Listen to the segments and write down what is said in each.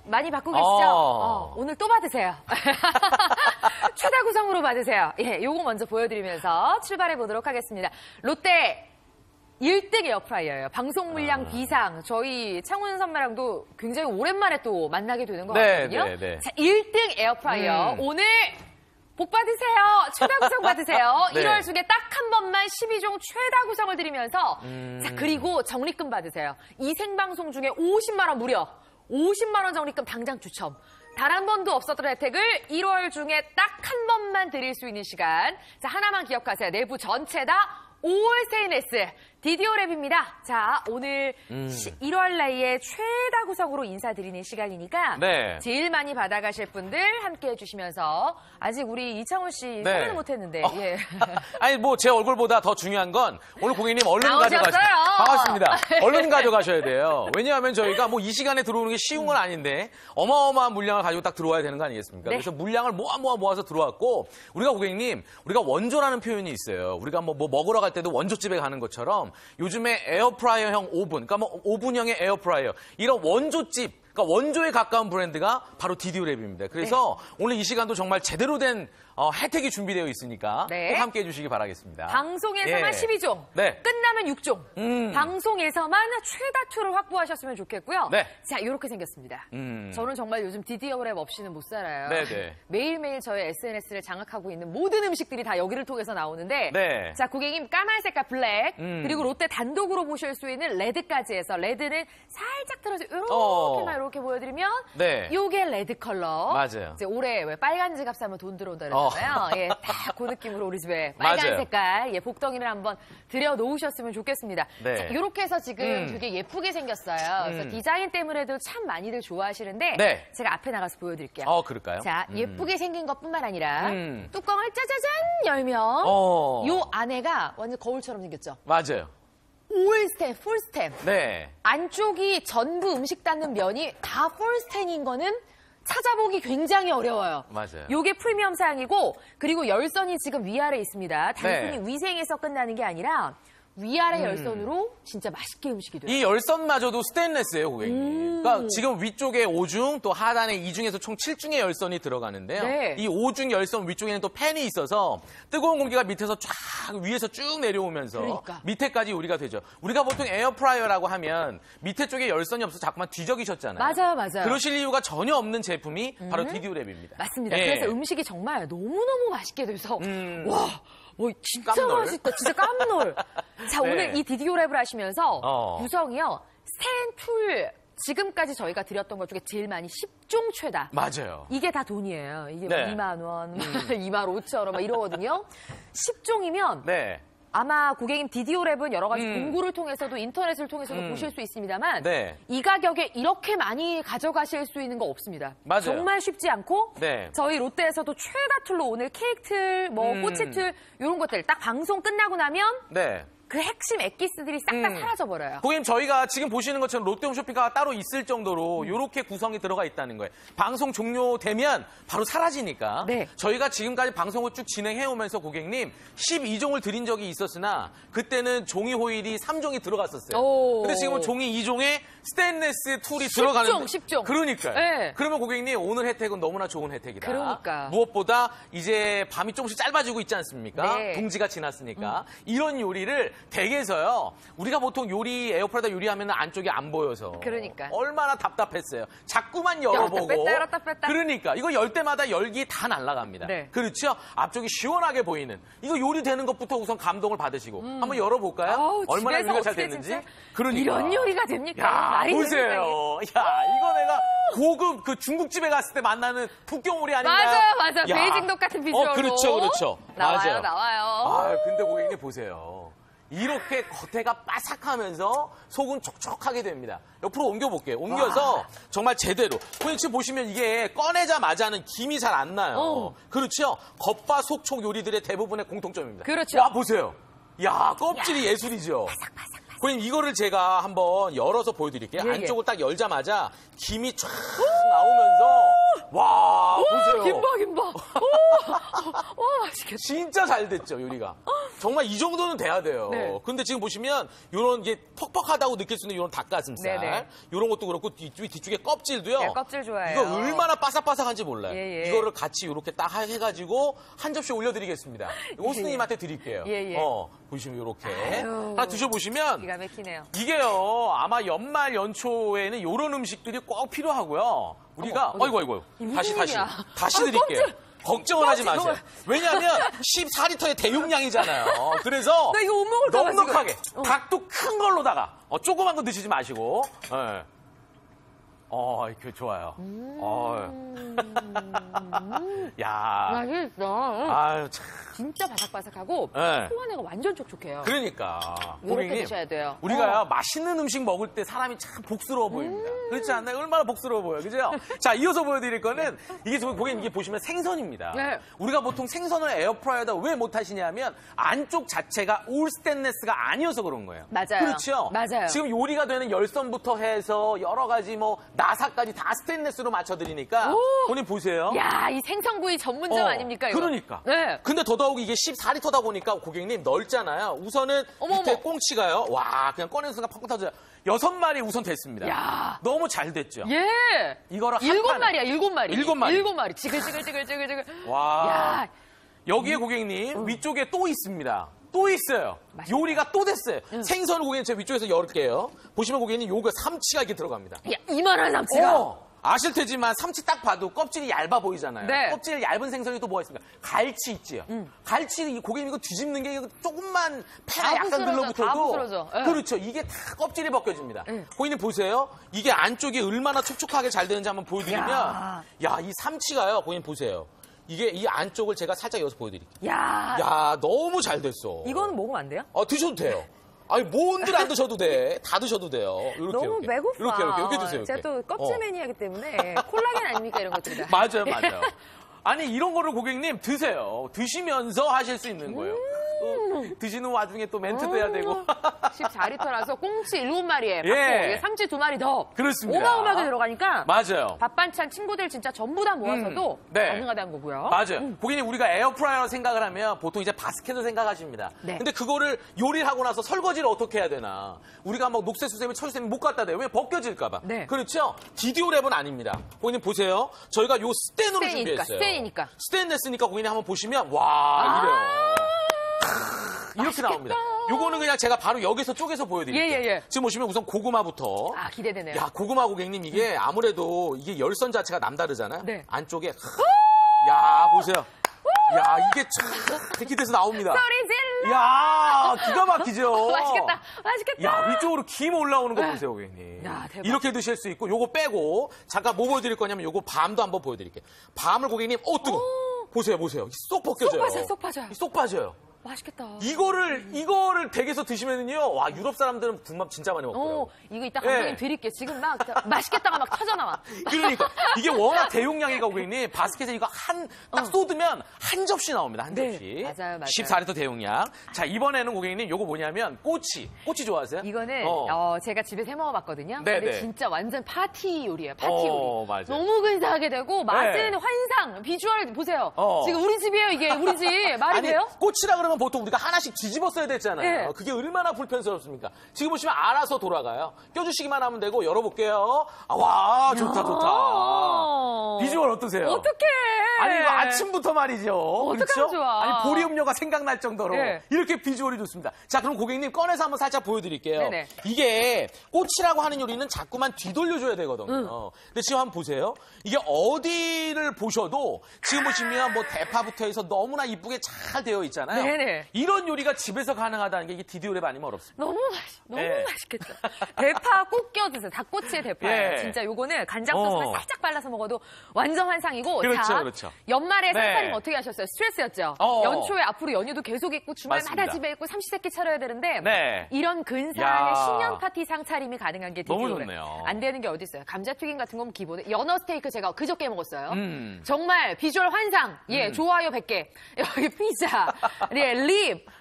많이 받고 계시죠? 오늘 또 받으세요. 최다 구성으로 받으세요. 예, 요거 먼저 보여드리면서 출발해 보도록 하겠습니다. 롯데 1등 에어프라이어예요. 방송 물량 비상. 저희 창훈 선배랑도 굉장히 오랜만에 또 만나게 되는 것 같거든요. 자, 1등 에어프라이어. 오늘 복 받으세요. 최다 구성 받으세요. 네. 1월 중에 딱 한 번만 12종 최다 구성을 드리면서 자, 그리고 적립금 받으세요. 이 생방송 중에 50만 원 무려 50만 원 적립금 당장 추첨. 단 한 번도 없었던 혜택을 1월 중에 딱 한 번만 드릴 수 있는 시간. 자, 하나만 기억하세요. 내부 전체 다 올세인S 디디오랩입니다. 자, 오늘 1월 내에 최다 구성으로 인사드리는 시간이니까 네. 제일 많이 받아가실 분들 함께 해주시면서 아직 우리 이창훈 씨 네. 소개를 못했는데 예. 아니 뭐 제 얼굴보다 더 중요한 건 오늘 고객님 얼른 나오셨어요. 가져가셔야 반갑습니다. 얼른 가져가셔야 돼요. 왜냐하면 저희가 뭐 이 시간에 들어오는 게 쉬운 건 아닌데 어마어마한 물량을 가지고 딱 들어와야 되는 거 아니겠습니까? 네. 그래서 물량을 모아서 들어왔고 우리가 고객님 우리가 원조라는 표현이 있어요. 우리가 뭐 먹으러 갈 때도 원조집에 가는 것처럼 요즘에 에어프라이어형 오븐, 그러니까 뭐 오븐형의 에어프라이어 이런 원조집, 그러니까 원조에 가까운 브랜드가 바로 디디오랩입니다. 그래서 오늘 이 시간도 정말 제대로 된 혜택이 준비되어 있으니까 네. 꼭 함께 해주시기 바라겠습니다. 방송에서만 예. 12종, 네. 끝나면 6종. 방송에서만 최다 투를 확보하셨으면 좋겠고요. 네. 자, 이렇게 생겼습니다. 저는 정말 요즘 디디오랩 없이는 못 살아요. 네네. 매일매일 저의 SNS를 장악하고 있는 모든 음식들이 다 여기를 통해서 나오는데 네. 자, 고객님 까만 색깔 블랙 그리고 롯데 단독으로 보실 수 있는 레드까지 해서 레드는 살짝 들어서 이렇게만 이렇게 보여드리면 네. 요게 레드 컬러. 맞아요. 이제 올해 왜 빨간 지갑 사면 돈 들어온다 그러잖아요. 예, 딱 그 느낌으로 우리 집에 빨간 맞아요. 색깔 복덩이를 한번 들여 놓으셨으면 좋겠습니다. 네. 자, 이렇게 해서 지금 되게 예쁘게 생겼어요. 그래서 디자인 때문에도 참 많이들 좋아하시는데 네. 제가 앞에 나가서 보여드릴게요. 그럴까요? 자, 예쁘게 생긴 것뿐만 아니라 뚜껑을 짜자잔 열면 어. 요 안에가 완전 거울처럼 생겼죠. 맞아요. 올스텐, 풀스텐. 네. 안쪽이 전부 음식 닿는 면이 다 풀스텐인 거는 찾아보기 굉장히 어려워요. 맞아요. 요게 프리미엄 사양이고 그리고 열선이 지금 위아래에 있습니다. 단순히 네. 위생에서 끝나는 게 아니라 위아래 열선으로 진짜 맛있게 음식이 돼요. 이 열선마저도 스테인레스예요, 고객님. 그러니까 지금 위쪽에 5중, 또 하단에 2중에서 총 7중의 열선이 들어가는데요. 네. 이 5중 열선 위쪽에는 또 팬이 있어서 뜨거운 공기가 밑에서 쫙 위에서 쭉 내려오면서 그러니까. 밑에까지 요리가 되죠. 우리가 보통 에어프라이어라고 하면 밑에 쪽에 열선이 없어서 자꾸만 뒤적이셨잖아요. 맞아요. 그러실 이유가 전혀 없는 제품이 바로 디디오랩입니다. 맞습니다. 예. 그래서 음식이 정말 너무너무 맛있게 돼서 와, 진짜 깜놀. 맛있다. 진짜 깜놀. 자, 네. 오늘 이 디디오랩을 하시면서 구성이요. 스텐, 풀, 지금까지 저희가 드렸던 것 중에 제일 많이 10종 최다. 맞아요. 이게 다 돈이에요. 이게 네. 2만 원, 2만 5천 원 막 이러거든요. 10종이면 네. 아마 고객님 디디오랩은 여러 가지 공구를 통해서도 인터넷을 통해서도 보실 수 있습니다만 네. 이 가격에 이렇게 많이 가져가실 수 있는 거 없습니다. 맞아요. 정말 쉽지 않고 네. 저희 롯데에서도 최다 툴로 오늘 케이크 틀, 꼬치 틀 이런 것들 딱 방송 끝나고 나면 네. 그 핵심 엑기스들이 싹 다 사라져버려요. 고객님 저희가 지금 보시는 것처럼 롯데홈 쇼핑카가 따로 있을 정도로 이렇게 구성이 들어가 있다는 거예요. 방송 종료되면 바로 사라지니까 네. 저희가 지금까지 방송을 쭉 진행해오면서 고객님 12종을 드린 적이 있었으나 그때는 종이 호일이 3종이 들어갔었어요. 오. 근데 지금은 종이 2종에 스테인레스 툴이 들어가는데 10종. 그러니까요. 네. 그러면 고객님 오늘 혜택은 너무나 좋은 혜택이다. 그러니까. 무엇보다 이제 밤이 조금씩 짧아지고 있지 않습니까? 네. 동지가 지났으니까 이런 요리를 댁에서요. 우리가 보통 요리 에어프라이어 요리하면 안쪽이 안 보여서 그러니까. 얼마나 답답했어요. 자꾸만 열어보고 열었다 뺐다. 그러니까 이거 열 때마다 열기 다 날아갑니다. 네. 그렇죠? 앞쪽이 시원하게 보이는 이거 요리되는 것부터 우선 감동을 받으시고 한번 열어볼까요? 아우, 얼마나 집에서 요리가 잘 어떻게 됐는지. 진짜 그러니까. 이런 요리가 됩니까? 야, 말이 보세요. 됩니까, 야, 이거 내가 고급 그 중국집에 갔을 때 만나는 북경오리 아닌가요? 맞아요. 야. 베이징 덕 같은 비주얼로. 그렇죠. 맞아요. 나와요. 아, 근데 고객님 보세요. 이렇게 겉에가 바삭하면서 속은 촉촉하게 됩니다. 옆으로 옮겨볼게요. 옮겨서 정말 제대로. 고객님 지금 보시면 이게 꺼내자마자는 김이 잘 안 나요. 그렇죠? 겉바 속촉 요리들의 대부분의 공통점입니다. 그렇죠. 와, 보세요. 야, 껍질이 예술이죠. 고객님, 이거를 제가 한번 열어서 보여드릴게요. 예, 예. 안쪽을 딱 열자마자 김이 쫙 나오면서 와, 보세요. 김밥. 와, 맛있겠다. 진짜 잘 됐죠, 요리가. 정말 이 정도는 돼야 돼요. 네. 근데 지금 보시면 요런 게 퍽퍽하다고 느낄 수 있는 요런 닭가슴살. 네네. 요런 것도 그렇고 뒤쪽에 껍질도요. 네, 껍질 좋아해요. 이거 얼마나 바삭바삭한지 몰라요. 예, 예. 이거를 같이 이렇게 딱 해가지고 한 접시 올려드리겠습니다. 호스님한테 드릴게요. 예, 예. 보시면 요렇게. 아유. 하나 드셔보시면 기가 막히네요. 이게요, 아마 연말 연초에는 요런 음식들이 꼭 필요하고요. 우리가, 어머, 어이구. 무슨 다시. 일이야? 다시 아, 드릴게요. 껍질. 걱정을 하지 껍질, 마세요. 왜냐하면 14리터의 대용량이잖아요. 그래서 나 이거 못 먹을까 봐, 넉넉하게 지금. 닭도 큰 걸로다가 조그만 거 드시지 마시고. 예. 이렇게 좋아요. 야, 맛있어. 아유 참. 진짜 바삭바삭하고 네. 속 안에가 완전 촉촉해요. 그러니까 이렇게 고객님, 드셔야 돼요. 우리가요 맛있는 음식 먹을 때 사람이 참 복스러워 보입니다. 그렇지 않나요? 얼마나 복스러워 보여요, 그죠? 자, 이어서 보여드릴 거는 이게 지금 고객님 이게 보시면 생선입니다. 네. 우리가 보통 생선을 에어프라이어다 왜 못하시냐면 안쪽 자체가 올 스테인레스가 아니어서 그런 거예요. 맞아요. 그렇죠? 맞아요. 지금 요리가 되는 열선부터 해서 여러 가지 뭐 나사까지 다 스테인레스로 맞춰드리니까 고객님 보세요. 야, 이 생선구이 전문점 아닙니까, 이거? 그러니까. 네. 근데 더더욱 이게 14리터다 보니까 고객님 넓잖아요. 우선은 밑에 어머. 꽁치가요. 와, 그냥 꺼내는 순간 펑펑 터져요. 6마리 우선 됐습니다. 야. 너무 잘 됐죠. 예. 이거를 한 7마리야, 7마리. 7마리. 7마리. 지글지글. 와. 야. 여기에 고객님 위쪽에 또 있습니다. 또 있어요. 맛있다. 요리가 또 됐어요. 생선을 고객님 제가 위쪽에서 열을게요. 보시면 고객님 요거 삼치가 이렇게 들어갑니다. 야, 이만한 남치가. 아실 테지만 삼치 딱 봐도 껍질이 얇아 보이잖아요. 네. 껍질 얇은 생선이 또 뭐가 있습니까? 갈치 있지요. 갈치 고객님 이거 뒤집는 게 이거 조금만 패가 다 약간 부스러져, 다 들러붙어도 부스러져. 예. 그렇죠. 이게 다 껍질이 벗겨집니다. 고객님 보세요. 이게 안쪽이 얼마나 촉촉하게 잘 되는지 한번 보여드리면 야. 이 삼치가요. 고객님 보세요. 이게 이 안쪽을 제가 살짝 여기서 보여드릴게요. 야. 야, 너무 잘 됐어. 이거는 먹으면 안 돼요? 드셔도 돼요. 아니, 뭔들 안 드셔도 돼. 다 드셔도 돼요. 이렇게, 너무 이렇게. 배고파. 이렇게 드세요. 제가 이렇게. 또 껍질 매니아이기 때문에 콜라겐 아닙니까 이런 것들이 다. 맞아요. 아니, 이런 거를 고객님 드세요. 드시면서 하실 수 있는 거예요. 또 드시는 와중에 또 멘트도 해야 되고. 14리터라서 꽁치 7마리에 예. 삼치 2마리 더. 그렇습니다. 어마어마하게 들어가니까 맞아요. 밥 반찬 친구들 진짜 전부 다 모아서도 네. 가능하다는 거고요. 맞아요. 고객님, 우리가 에어프라이어 생각을 하면 보통 이제 바스켓을 생각하십니다. 네. 근데 그거를 요리를 하고 나서 설거지를 어떻게 해야 되나. 우리가 막 녹색수세미, 철수세미 못 갖다 대요. 왜? 벗겨질까봐. 네. 그렇죠? 디디오 랩은 아닙니다. 고객님 보세요. 저희가 요 스텐으로 스텐이니까, 준비했어요. 스텐이니까. 스테인레스니까 고객님 한번 보시면 와, 이래요. 이렇게 나옵니다. 요거는 그냥 제가 바로 여기서 쪼개서 보여드릴게요. 예. 지금 보시면 우선 고구마부터. 아, 기대되네요. 야, 고구마 고객님, 이게 아무래도 이게 열선 자체가 남다르잖아요. 네. 안쪽에. 야, 보세요. 야, 이게 참 이렇게 돼서 나옵니다. 소리 질러! 야, 기가 막히죠. 맛있겠다. 야, 위쪽으로 김 올라오는 거 보세요, 고객님. 야, 대박. 이렇게 드실 수 있고, 요거 빼고, 잠깐 뭐 보여드릴 거냐면, 요거 밤도 한번 보여드릴게요. 밤을 고객님, 뜨거. 보세요. 쏙 벗겨져요. 쏙 빠져요. 쏙 빠져요. 맛있겠다. 이거를 댁에서 드시면은요, 와, 유럽 사람들은 국밥 진짜 많이 먹더라고요. 이거 이따 감독님 예. 드릴게요. 지금 막 맛있겠다가 막 터져나와. 그러니까 이게 워낙 대용량이가 고객님 바스켓에 이거 딱 쏟으면 한 접시 나옵니다. 한 네, 접시. 맞아요. 14리터 대용량. 자, 이번에는 고객님 요거 뭐냐면 꼬치 좋아하세요? 이거는 제가 집에서 해 먹어봤거든요. 네, 근데 네. 진짜 완전 파티 요리예요. 파티 요리. 맞아요. 너무 근사하게 되고 맛은 네. 환상. 비주얼 보세요. 어. 지금 우리 집이에요. 이게 우리 집. 말이 아니, 돼요? 꼬치라 그러면 보통 우리가 하나씩 뒤집어 써야 되잖아요. 네. 그게 얼마나 불편스럽습니까? 지금 보시면 알아서 돌아가요. 껴주시기만 하면 되고 열어볼게요. 와, 좋다. 비주얼 어떠세요? 어떡해. 아니, 이거 아침부터 말이죠. 어떡하면 그렇죠? 좋아. 아니, 보리 음료가 생각날 정도로 네. 이렇게 비주얼이 좋습니다. 자, 그럼 고객님 꺼내서 한번 살짝 보여드릴게요. 네네. 이게 꼬치라고 하는 요리는 자꾸만 뒤돌려줘야 되거든요. 근데 지금 한번 보세요. 이게 어디를 보셔도 지금 보시면 뭐 대파부터 해서 너무나 이쁘게 잘 되어 있잖아요. 네네. 이런 요리가 집에서 가능하다는 게 이게 디디오랩 아니면 어렵습니다. 너무 네. 맛있겠죠. 대파 꼭 껴드세요. 닭꼬치에 대파예요. 예. 진짜 요거는 간장 소스를 살짝 발라서 먹어도 완전 환상이고. 그렇죠, 자, 그렇죠. 연말에 네. 상사님 어떻게 하셨어요? 스트레스였죠? 연초에 앞으로 연휴도 계속 있고 주말마다 맞습니다. 집에 있고 삼시세끼 차려야 되는데 네. 이런 근사한 야. 신년 파티 상차림이 가능한 게 너무 디디오랩. 좋네요. 안 되는 게 어디 있어요? 감자튀김 같은 건 기본에 연어 스테이크 제가 그저께 먹었어요. 음. 정말 비주얼 환상. 예, 좋아요 100개. 여기 피자, 네, 립,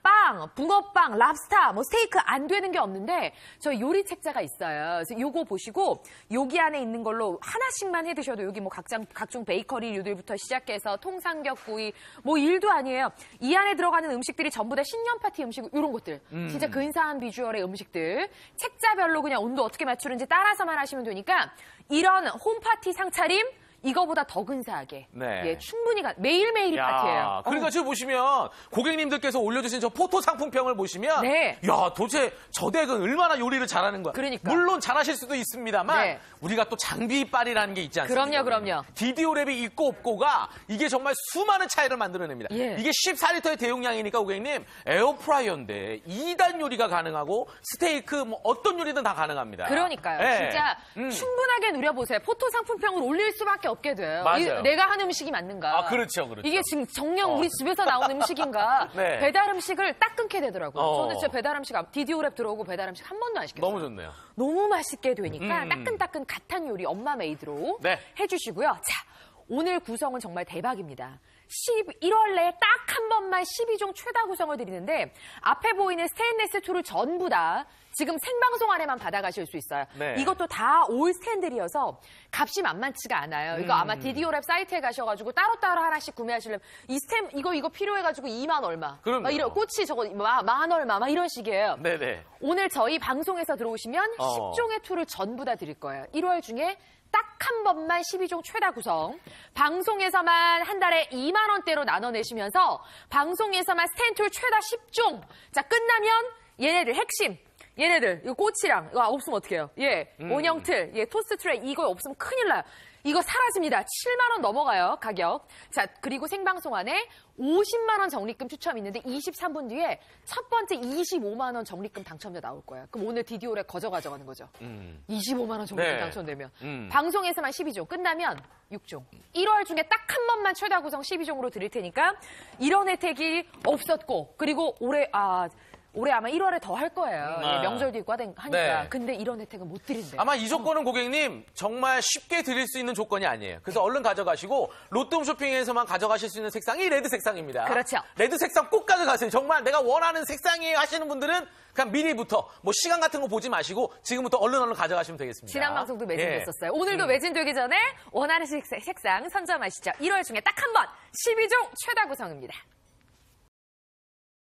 빵, 붕어빵, 랍스타, 뭐 스테이크 안 되는 게 없는데 저희 요리 책자가 있어요. 그래서 요거 보시고 여기 안에 있는 걸로 하나씩만 해 드셔도 여기 뭐 각종 베이커리류들부터 시작해서 통삼겹구이 뭐 일도 아니에요. 이 안에 들어가는 음식들이 전부 다 신년 파티 음식 이런 것들. 진짜 근사한 비주얼의 음식들. 책자별로 그냥 온도 어떻게 맞추는지 따라서만 하시면 되니까 이런 홈파티 상차림 이거보다 더 근사하게 네. 예, 충분히 매일매일이 파티예요. 그러니까 지금 보시면 고객님들께서 올려주신 저 포토 상품평을 보시면 네. 야 도대체 저 댁은 얼마나 요리를 잘하는 거야. 그러니까. 물론 잘하실 수도 있습니다만 네. 우리가 또 장비빨이라는 게 있지 않습니까? 그럼요. DDO랩이 있고 없고가 이게 정말 수많은 차이를 만들어냅니다. 예. 이게 14리터의 대용량이니까 고객님 에어프라이어인데 2단 요리가 가능하고 스테이크 뭐 어떤 요리든 다 가능합니다. 그러니까요. 예. 진짜 충분하게 누려보세요. 포토 상품평을 올릴 수밖에 없게 돼요. 맞아요. 내가 한 음식이 맞는가. 아, 그렇죠. 이게 지금 정녕 우리 집에서 나온 음식인가. 네. 배달 음식을 딱 끊게 되더라고요. 어. 저는 진짜 배달 음식, DDO랩 들어오고 배달 음식 한 번도 안 시켰어요. 너무 좋네요. 너무 맛있게 되니까 따끈따끈 갓한 요리 엄마 메이드로 네. 해주시고요. 자, 오늘 구성은 정말 대박입니다. 11월 내에 딱 한 번만 12종 최다 구성을 드리는데 앞에 보이는 스테인레스 툴을 전부 다 지금 생방송 안에만 받아가실 수 있어요. 네. 이것도 다 올 스탠들이어서 값이 만만치가 않아요. 이거 아마 DDO랩 사이트에 가셔가지고 따로따로 하나씩 구매하시려면 이 스탬 이거 필요해가지고 2만 얼마. 그럼요. 막 이런 꽃이 저거 만 얼마 막 이런 식이에요. 네네. 오늘 저희 방송에서 들어오시면 10종의 툴을 전부 다 드릴 거예요. 1월 중에 딱 한 번만 12종 최다 구성. 방송에서만 한 달에 2만 원대로 나눠내시면서 방송에서만 스탠툴 최다 10종. 자, 끝나면 얘네들 핵심. 얘네들 이거 꽃이랑 이거 없으면 어떡해요? 예, 온형틀, 예, 토스트 트레이 이거 없으면 큰일 나요. 이거 사라집니다. 7만 원 넘어가요, 가격. 자, 그리고 생방송 안에 50만 원 적립금 추첨 있는데 23분 뒤에 첫 번째 25만 원 적립금 당첨자 나올 거예요. 그럼 오늘 DDO랩 가져가는 거죠. 25만 원 적립금 네. 당첨되면. 방송에서만 12종, 끝나면 6종. 1월 중에 딱 한 번만 최다 구성 12종으로 드릴 테니까 이런 혜택이 없었고 그리고 올해 아마 1월에 더 할 거예요. 예, 명절도 있고 하니까. 네. 근데 이런 혜택은 못 드린대요. 아마 이 조건은 고객님 정말 쉽게 드릴 수 있는 조건이 아니에요. 그래서 얼른 가져가시고 롯데홈 쇼핑에서만 가져가실 수 있는 색상이 레드 색상입니다. 그렇죠. 레드 색상 꼭 가져가세요. 정말 내가 원하는 색상이에요 하시는 분들은 그냥 미리부터 뭐 시간 같은 거 보지 마시고 지금부터 얼른 가져가시면 되겠습니다. 지난 방송도 매진됐었어요. 예. 오늘도 매진되기 전에 원하는 색상 선점하시죠. 1월 중에 딱 한 번 12종 최다 구성입니다.